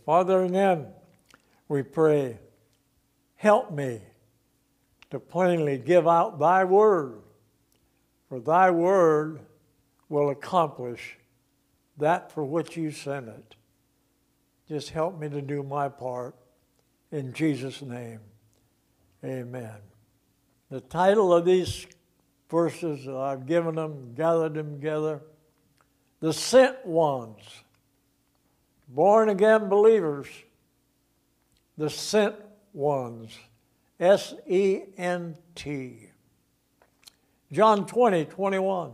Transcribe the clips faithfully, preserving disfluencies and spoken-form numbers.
Father, and then we pray, help me to plainly give out thy word, for thy word will accomplish that for which you sent it. Just help me to do my part. In Jesus' name, amen. The title of these verses, I've given them, gathered them together, the sent ones, born again believers, the sent ones, S E N T. John twenty, twenty-one.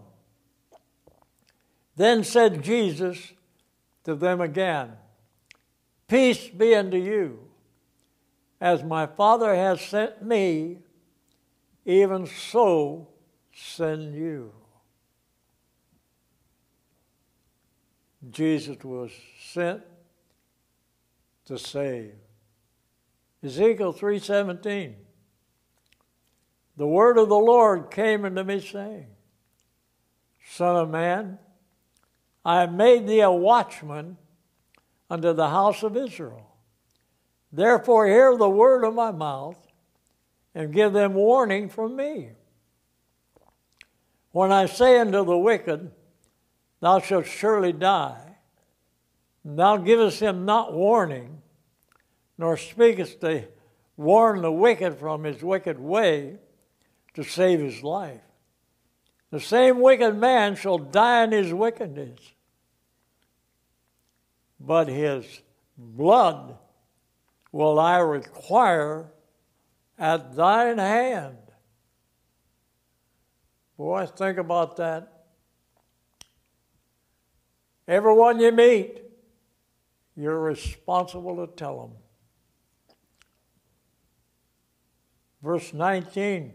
Then said Jesus to them again, peace be unto you. As my Father has sent me, even so send you. Jesus was sent to save. Ezekiel three seventeen. The word of the Lord came unto me, saying, Son of man, I have made thee a watchman unto the house of Israel. Therefore hear the word of my mouth, and give them warning from me. When I say unto the wicked, thou shalt surely die, and thou givest him not warning, nor speakest to warn the wicked from his wicked way to save his life, the same wicked man shall die in his wickedness, but his blood will I require at thine hand. Boy, think about that. Everyone you meet, you're responsible to tell them. Verse nineteen.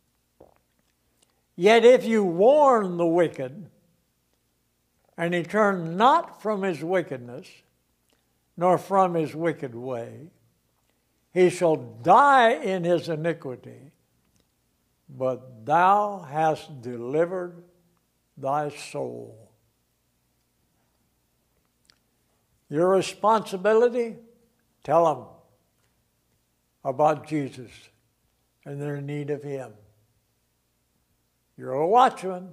Yet if you warn the wicked, and he turn not from his wickedness, nor from his wicked way, he shall die in his iniquity, but thou hast delivered thy soul. Your responsibility, tell them about Jesus and their need of him. You're a watchman.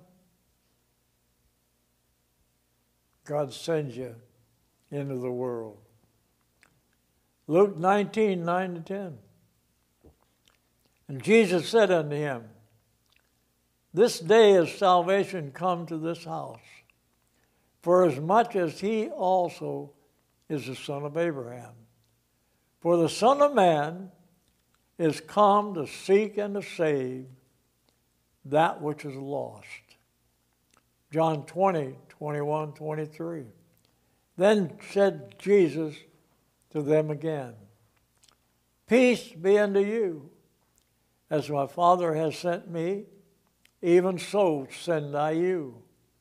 God sends you into the world. Luke nineteen, nine to ten. And Jesus said unto him, this day is salvation come to this house, for as much as he also is the son of Abraham. For the Son of Man is come to seek and to save that which is lost. John twenty, twenty-one, twenty-three. Then said Jesus to them again, peace be unto you. As my Father has sent me, even so send I you.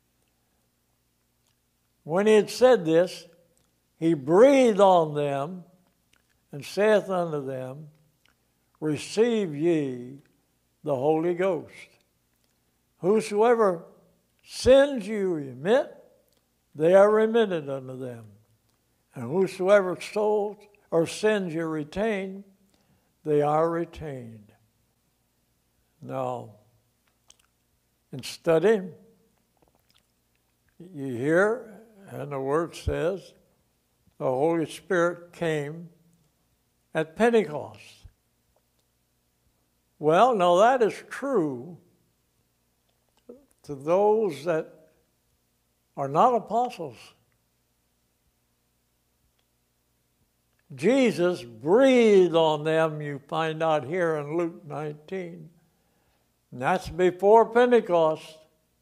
When he had said this, he breathed on them and saith unto them, receive ye the Holy Ghost. Whosoever sins you remit, they are remitted unto them. And whosoever souls or sins you retain, they are retained. Now, in study, you hear, and the word says, the Holy Spirit came at Pentecost. Well, now that is true to those that are not apostles. Jesus breathed on them, you find out here in Luke nineteen. And that's before Pentecost.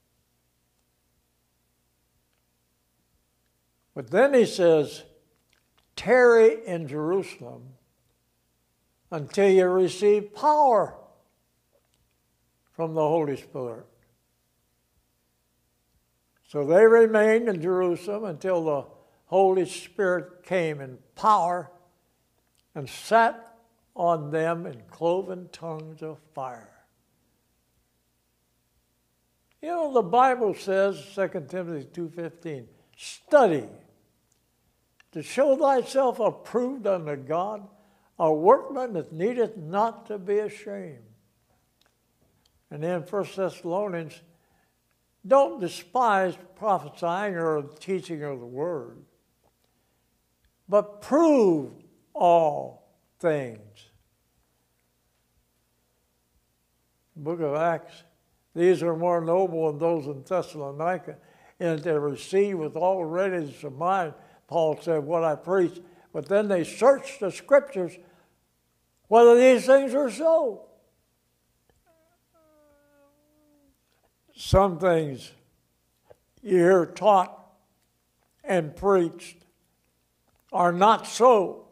But then he says, tarry in Jerusalem until you receive power from the Holy Spirit. So they remained in Jerusalem until the Holy Spirit came in power and sat on them in cloven tongues of fire. You know, the Bible says, Second Timothy two fifteen, study to show thyself approved unto God, a workman that needeth not to be ashamed. And then First Thessalonians, don't despise prophesying or teaching of the word, but prove all things. Book of Acts, these are more noble than those in Thessalonica, in that they received with all readiness of mind, Paul said, what I preach. But then they searched the scriptures whether these things are so. Some things you hear taught and preached are not so.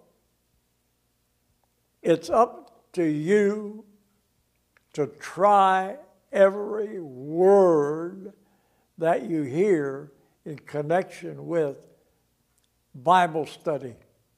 It's up to you to try every word that you hear in connection with Bible study.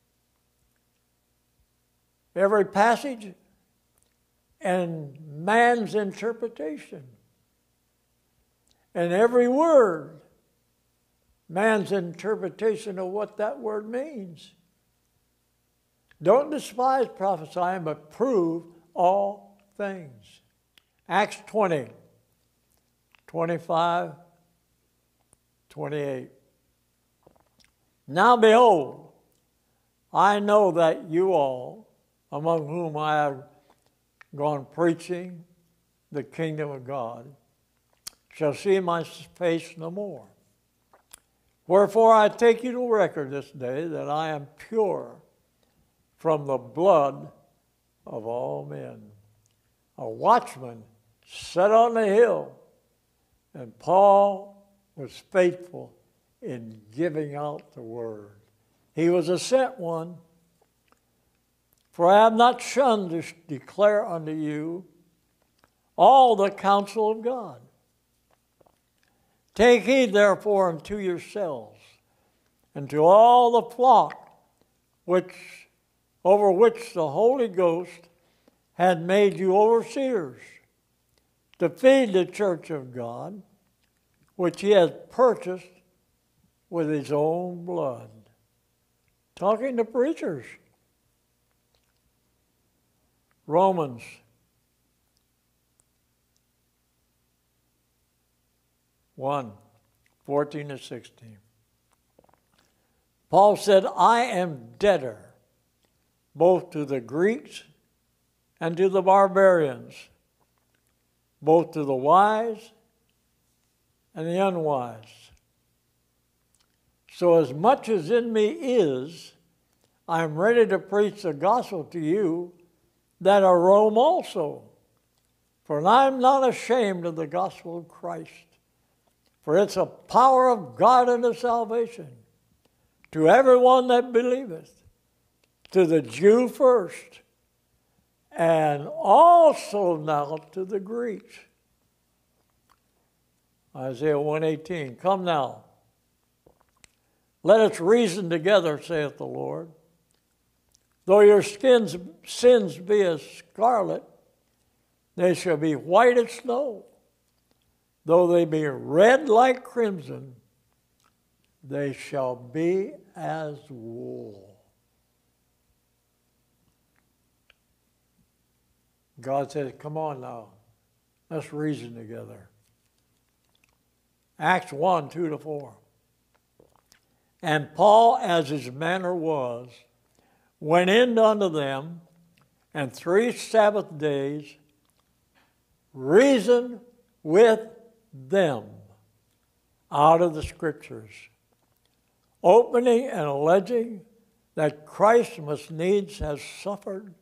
Every passage and man's interpretation. And every word, man's interpretation of what that word means. Don't despise prophesying, but prove all things. Acts twenty, twenty-five, twenty-eight. Now behold, I know that you all, among whom I have gone preaching the kingdom of God, shall see my face no more. Wherefore I take you to record this day that I am pure from the blood of all men. A watchman set on the hill, and Paul was faithful in giving out the word. He was a sent one. For I have not shunned to declare unto you all the counsel of God. Take heed, therefore, unto yourselves, and to all the flock which over which the Holy Ghost had made you overseers, to feed the church of God, which he has purchased with his own blood. Talking to preachers. Romans one, fourteen to sixteen. Paul said, I am debtor both to the Greeks and to the barbarians, both to the wise and the unwise. So as much as in me is, I am ready to preach the gospel to you that are Rome also. For I am not ashamed of the gospel of Christ, for it's a power of God unto salvation to everyone that believeth, to the Jew first, and also now to the Greeks. Isaiah one eighteen, come now, let us reason together, saith the Lord. Though your skins, sins be as scarlet, they shall be white as snow. Though they be red like crimson, they shall be as wool. God says, come on now, let's reason together. Acts one, two to four. And Paul, as his manner was, went in unto them, and three Sabbath days reasoned with them out of the Scriptures, opening and alleging that Christ must needs have suffered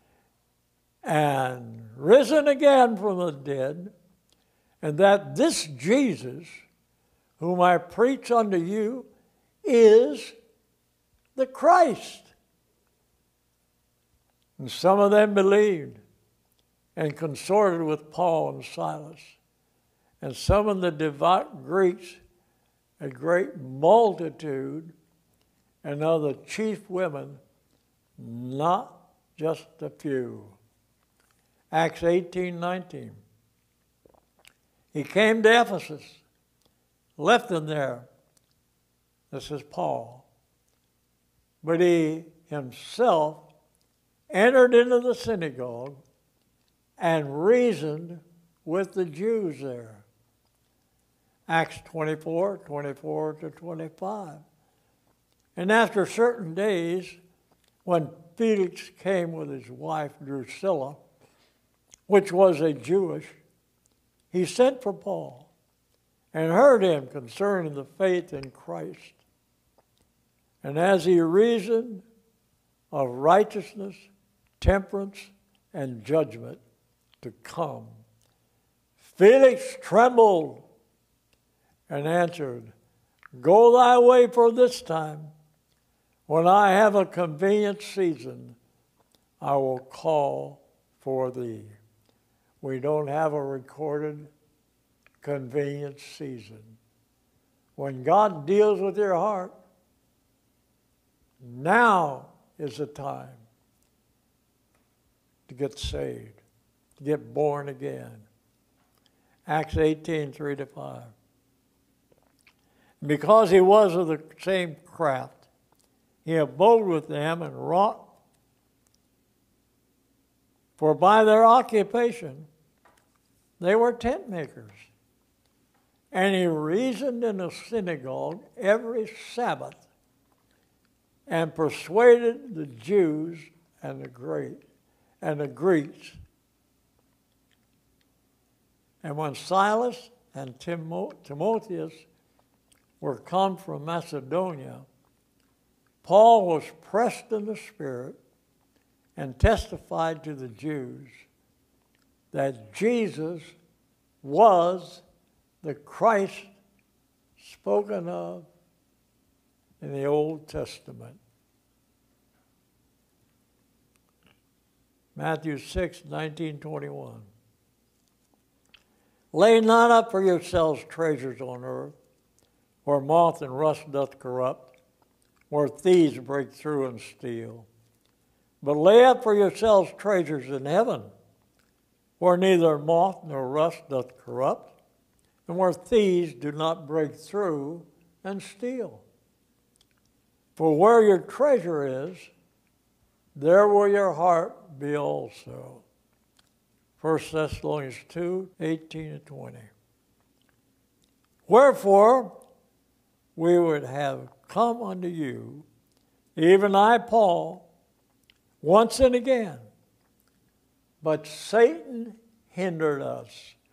and risen again from the dead, and that this Jesus, whom I preach unto you, is the Christ. And some of them believed and consorted with Paul and Silas. And some of the devout Greeks, a great multitude, and of the chief women, not just a few. Acts eighteen, nineteen. He came to Ephesus, left them there. This is Paul. but he himself entered into the synagogue and reasoned with the Jews there. Acts twenty-four, twenty-four to twenty-five. And after certain days, when Felix came with his wife Drusilla, which was a Jewish, he sent for Paul and heard him concerning the faith in Christ. And as he reasoned of righteousness, temperance, and judgment to come, Felix trembled and answered, "Go thy way for this time. When I have a convenient season, I will call for thee." We don't have a recorded convenient season. When God deals with your heart, now is the time to get saved, to get born again. Acts eighteen, three to five. Because he was of the same craft, he abode with them and wrought. For by their occupation, they were tent makers. And he reasoned in the synagogue every Sabbath and persuaded the Jews and the great and the Greeks. And when Silas and Timo- Timotheus were come from Macedonia, Paul was pressed in the Spirit and testified to the Jews that Jesus was the Christ spoken of in the Old Testament. Matthew six, nineteen, twenty-one. Lay not up for yourselves treasures on earth, where moth and rust doth corrupt, where thieves break through and steal. But lay up for yourselves treasures in heaven, where neither moth nor rust doth corrupt, and where thieves do not break through and steal. For where your treasure is, there will your heart be also. First Thessalonians two, eighteen and twenty. Wherefore, we would have come unto you, even I, Paul, once and again, but Satan hindered us.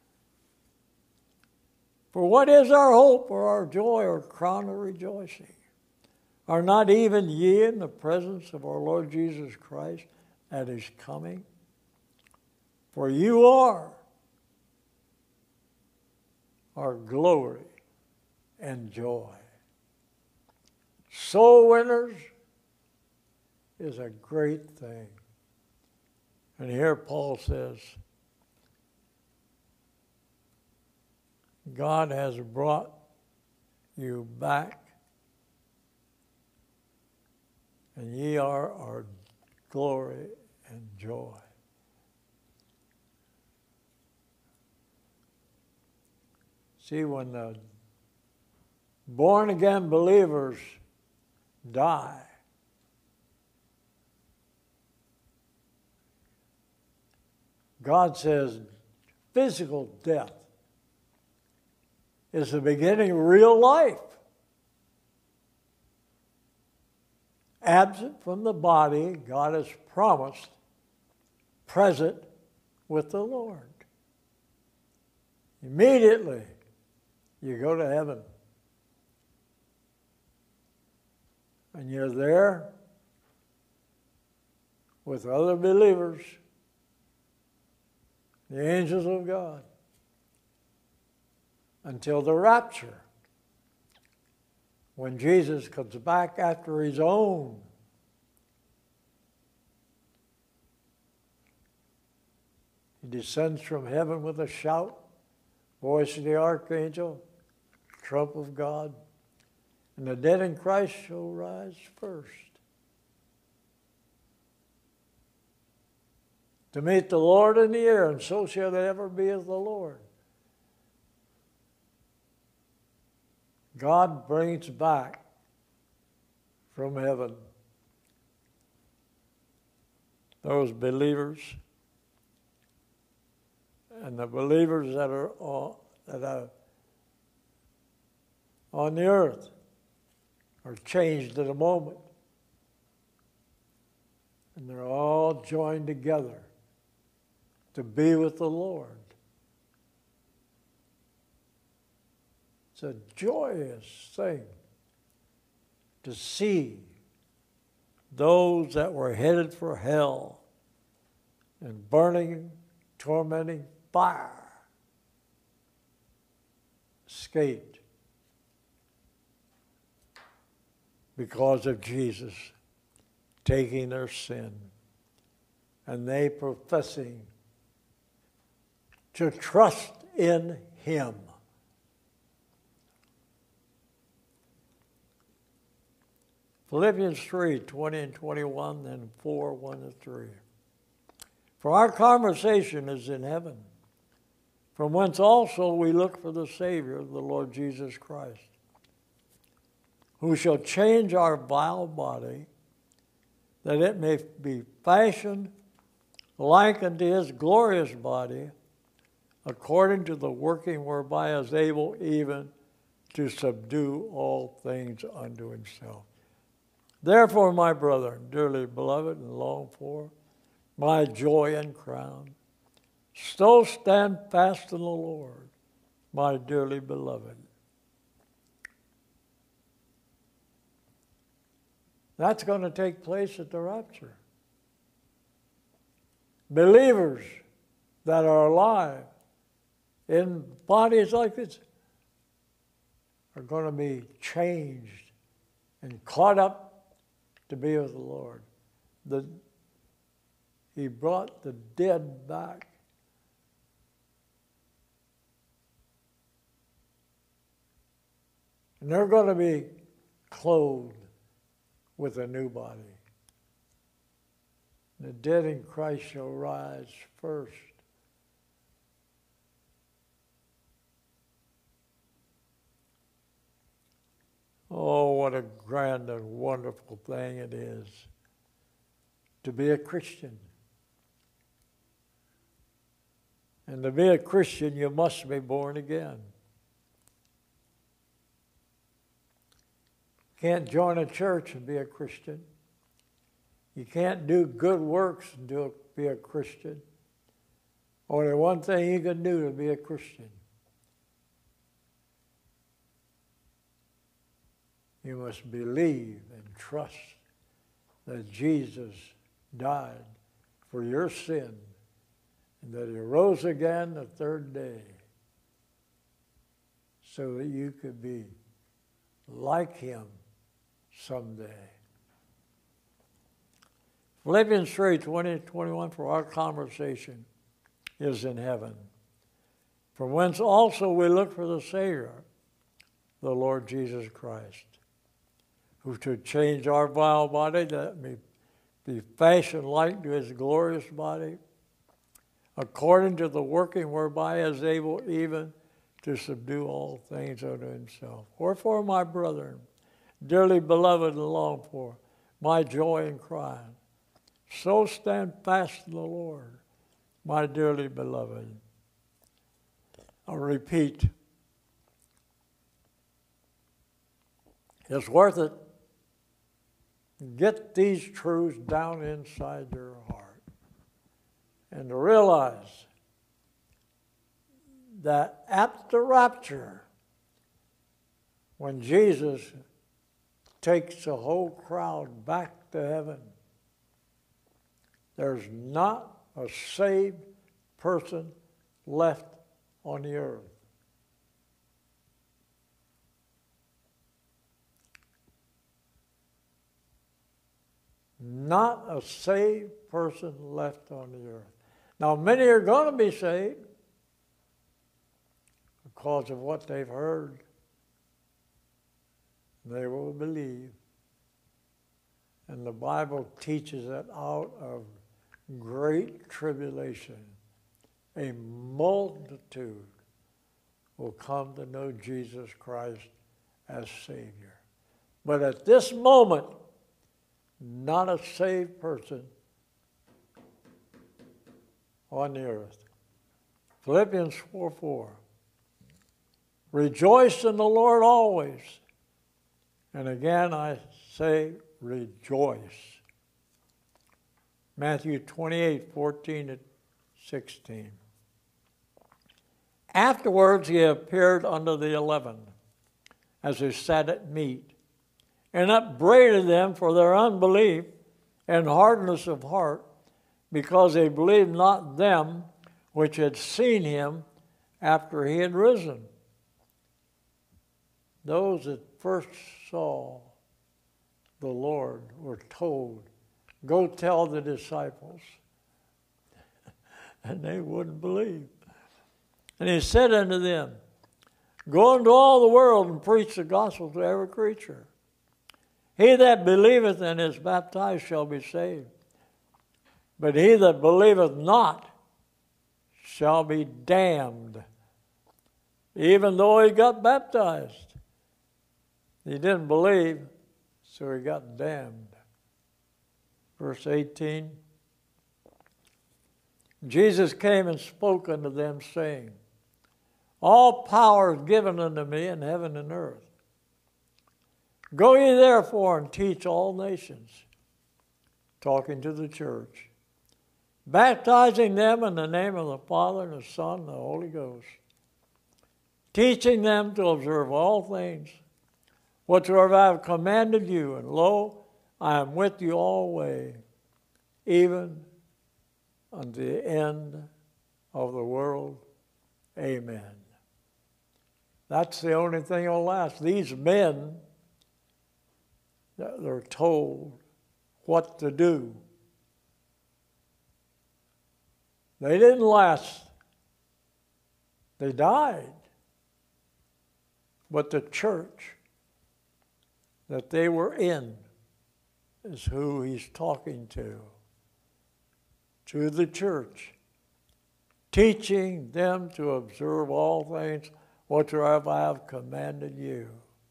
For what is our hope or our joy or crown of rejoicing? Are not even ye in the presence of our Lord Jesus Christ at his coming? For you are our glory and joy. Soul winners is a great thing. And here Paul says, God has brought you back, and ye are our glory and joy. See, when the born-again believers die, God says physical death is the beginning of real life. Absent from the body, God has promised present with the Lord. Immediately, you go to heaven. And you're there with other believers, the angels of God, until the rapture, when Jesus comes back after his own. He descends from heaven with a shout, voice of the archangel, trump of God, and the dead in Christ shall rise first to meet the Lord in the air, and so shall they ever be as the Lord. God brings back from heaven those believers, and the believers that are on, that are on the earth are changed in a moment. And they're all joined together to be with the Lord. It's a joyous thing to see those that were headed for hell and burning, tormenting fire escaped because of Jesus taking their sin and they professing to trust in Him. Philippians three, twenty and twenty-one, and four, one and three. For our conversation is in heaven, from whence also we look for the Savior, the Lord Jesus Christ, who shall change our vile body, that it may be fashioned like unto His glorious body, according to the working whereby He is able even to subdue all things unto Himself. Therefore, my brethren, dearly beloved and longed for, my joy and crown, so stand fast in the Lord, my dearly beloved. That's going to take place at the rapture. Believers that are alive in bodies like this are going to be changed and caught up to be with the Lord. The, he brought the dead back. And they're going to be clothed with a new body. The dead in Christ shall rise first. Oh, what a grand and wonderful thing it is to be a Christian. And to be a Christian, you must be born again. You can't join a church and be a Christian. You can't do good works and do, be a Christian. Only one thing you can do to be a Christian. You must believe and trust that Jesus died for your sin and that He rose again the third day so that you could be like Him someday. Philippians three, twenty and twenty-one, for our conversation is in heaven, from whence also we look for the Savior, the Lord Jesus Christ, who should change our vile body that may be fashioned like to His glorious body, according to the working whereby He is able even to subdue all things unto Himself. Wherefore, my brethren, dearly beloved and longed for, my joy and crown, so stand fast in the Lord, my dearly beloved. I'll repeat. It's worth it. Get these truths down inside your heart and to realize that at the rapture, when Jesus takes the whole crowd back to heaven, there's not a saved person left on the earth. Not a saved person left on the earth. Now, many are going to be saved because of what they've heard. They will believe. And the Bible teaches that out of great tribulation, a multitude will come to know Jesus Christ as Savior. But at this moment, not a saved person on the earth. Philippians four four. Rejoice in the Lord always. And again I say rejoice. Matthew twenty-eight fourteen to sixteen. Afterwards he appeared unto the eleven, as they sat at meat, and upbraided them for their unbelief and hardness of heart, because they believed not them which had seen him after he had risen. Those that first saw the Lord were told, go tell the disciples. And they wouldn't believe. And he said unto them, go into all the world and preach the gospel to every creature. He that believeth and is baptized shall be saved. But he that believeth not shall be damned. Even though he got baptized, he didn't believe, so he got damned. Verse eighteen. Jesus came and spoke unto them, saying, all power is given unto me in heaven and earth. Go ye therefore and teach all nations, talking to the church, baptizing them in the name of the Father and the Son and the Holy Ghost, teaching them to observe all things whatsoever I have commanded you, and lo, I am with you always, even unto the end of the world. Amen. That's the only thing that will last. These men, they're told what to do. They didn't last. They died. But the church that they were in is who he's talking to. To the church, teaching them to observe all things whatsoever I have commanded you.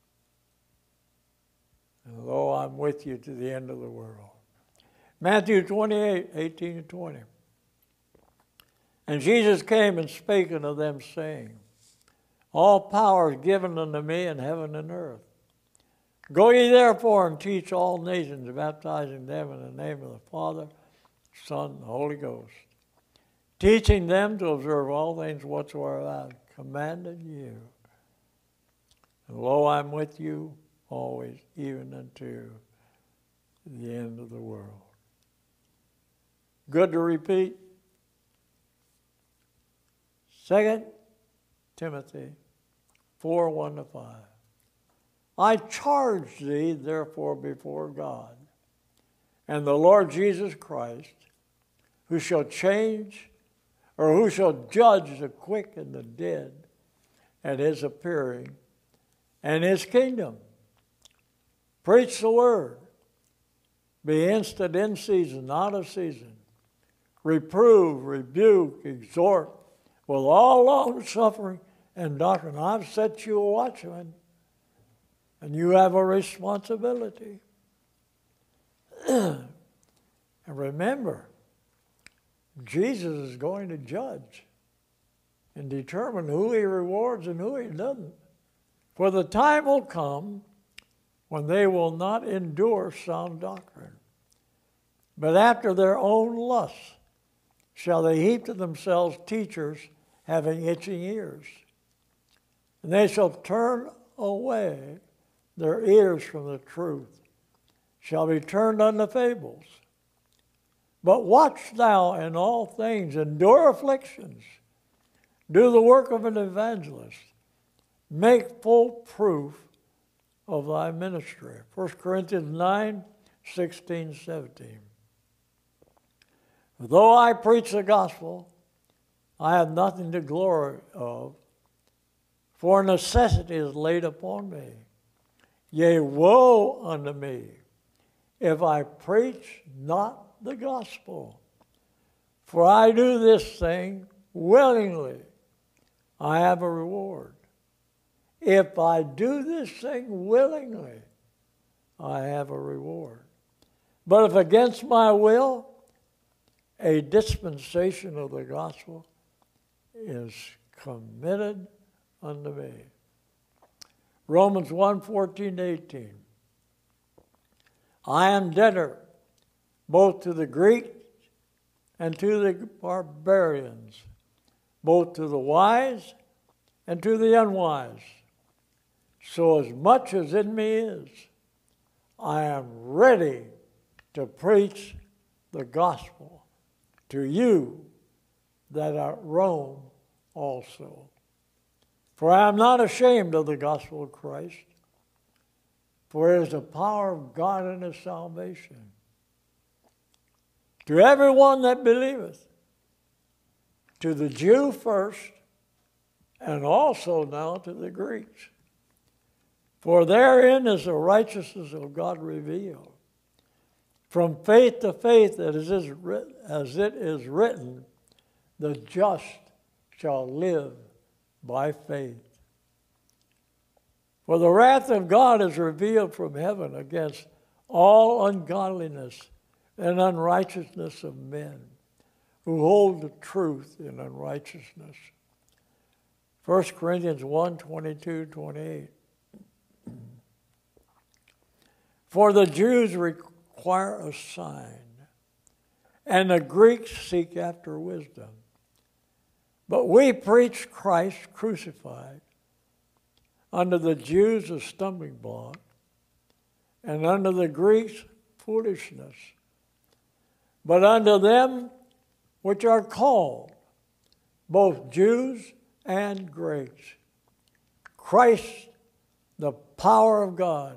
And lo, I'm with you to the end of the world. Matthew twenty-eight, eighteen to twenty. And Jesus came and spake unto them, saying, all power is given unto me in heaven and earth. Go ye therefore and teach all nations, baptizing them in the name of the Father, Son, and the Holy Ghost, teaching them to observe all things whatsoever I have commanded you. And lo, I'm with you always, even unto the end of the world. Good to repeat. Second Timothy four, one to five. I charge thee, therefore, before God and the Lord Jesus Christ, who shall change, or who shall judge the quick and the dead at his appearing and his kingdom. Preach the word. Be instant in season, out of season. Reprove, rebuke, exhort with all long suffering and doctrine. I've set you a watchman, and you have a responsibility. And remember, Jesus is going to judge and determine who he rewards and who he doesn't. For the time will come when they will not endure sound doctrine, but after their own lusts shall they heap to themselves teachers having itching ears. And they shall turn away their ears from the truth, shall be turned unto fables. But watch thou in all things, endure afflictions, do the work of an evangelist, make full proof of thy ministry. First Corinthians nine, sixteen, seventeen. Though I preach the gospel, I have nothing to glory of, for necessity is laid upon me. Yea, woe unto me, if I preach not the gospel. For I do this thing willingly, I have a reward. If I do this thing willingly, I have a reward. But if against my will, a dispensation of the gospel is committed unto me. Romans one, fourteen, eighteen. I am debtor both to the Greeks and to the barbarians, both to the wise and to the unwise. So as much as in me is, I am ready to preach the gospel to you that are at Rome also. For I am not ashamed of the gospel of Christ, for it is the power of God unto salvation to everyone that believeth, to the Jew first, and also now to the Greeks. For therein is the righteousness of God revealed. From faith to faith, as it is written, the just shall live by faith. For the wrath of God is revealed from heaven against all ungodliness and unrighteousness of men who hold the truth in unrighteousness. First Corinthians one, twenty-two, twenty-eight. For the Jews require a sign, and the Greeks seek after wisdom. But we preach Christ crucified, unto the Jews a stumbling block, and unto the Greeks foolishness. But unto them which are called, both Jews and Greeks, Christ, the power of God,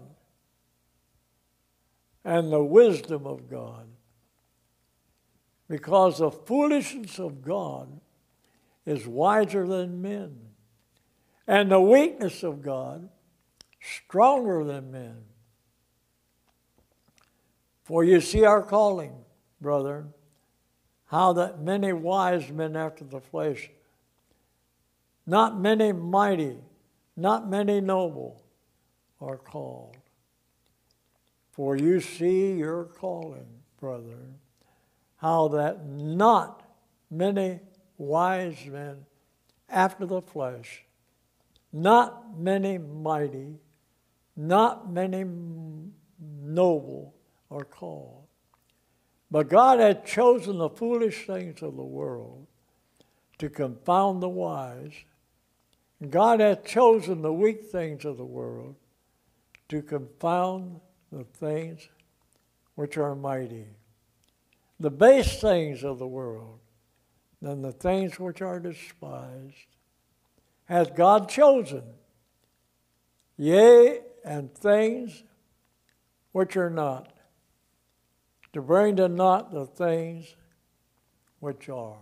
and the wisdom of God. Because the foolishness of God is wiser than men, and the weakness of God stronger than men. For you see our calling, brethren, how that many wise men after the flesh, not many mighty, not many noble, are called. For you see your calling, brethren, how that not many wise men after the flesh, not many mighty, not many noble are called. But God had chosen the foolish things of the world to confound the wise. God hath chosen the weak things of the world to confound the things which are mighty, the base things of the world, and the things which are despised, hath God chosen, yea, and things which are not, to bring to naught the things which are.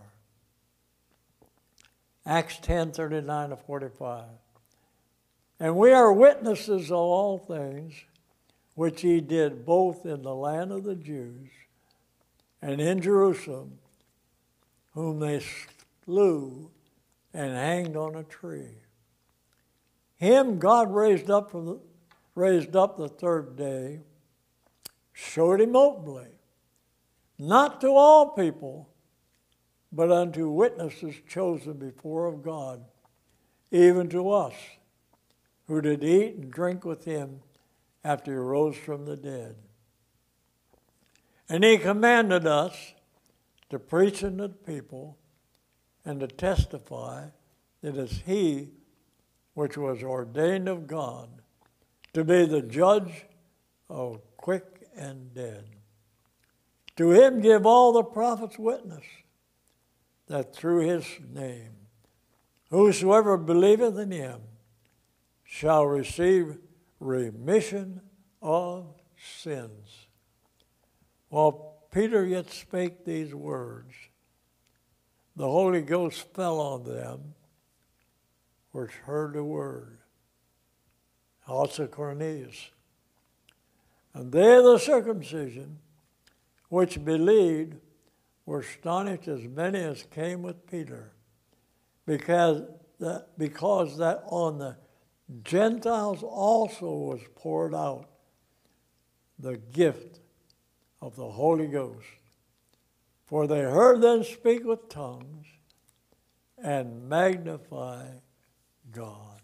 Acts ten, thirty-nine to forty-five. And we are witnesses of all things which he did both in the land of the Jews and in Jerusalem, whom they slew and hanged on a tree. Him God raised up from the, raised up the third day, showed him openly, not to all people, but unto witnesses chosen before of God, even to us, who did eat and drink with him after he rose from the dead. And he commanded us to preach unto the people and to testify that it is he which was ordained of God to be the judge of quick and dead. To him give all the prophets witness that through his name whosoever believeth in him shall receive remission of sins. While Peter yet spake these words, the Holy Ghost fell on them which heard the word, also Cornelius. And they of the circumcision which believed were astonished, as many as came with Peter, because that, because that on the Gentiles also was poured out the gift of the Holy Ghost. For they heard them speak with tongues and magnify God.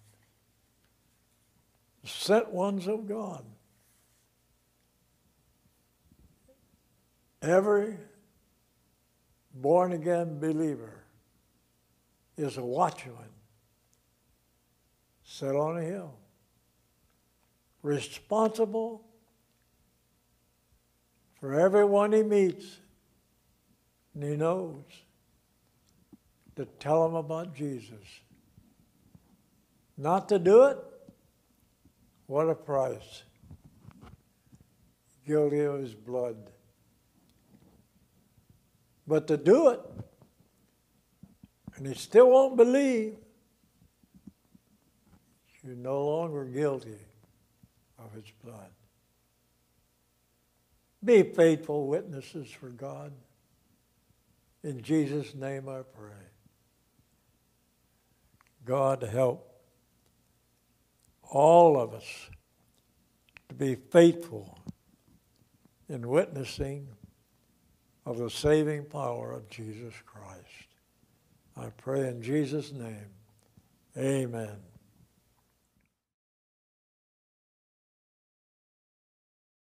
The sent ones of God. Every born-again believer is a watchman set on a hill, responsible for everyone he meets and he knows, to tell them about Jesus. Not to do it, what a price. Guilty of his blood. But to do it, and he still won't believe, you're no longer guilty of his blood. Be faithful witnesses for God. In Jesus' name I pray. God help all of us to be faithful in witnessing of the saving power of Jesus Christ. I pray in Jesus' name, amen.